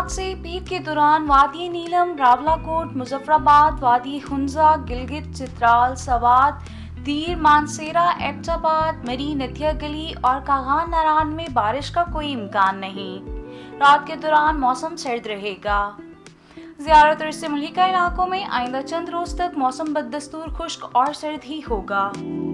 आज से पीर के दौरान वादी नीलम, रावलाकोट, मुजफ्फराबाद, वादी हुंजा, गिलगित, चित्राल, सवात, दीर, मानसेरा, एबटाबाद, मरी, नथिया गली और कागान नारान में बारिश का कोई इम्कान नहीं। रात के दौरान मौसम सर्द रहेगा। ज़्यादातर से मुल्हिका इलाकों में आइंदा चंद रोज तक मौसम बददस्तूर खुश्क और सर्द ही होगा।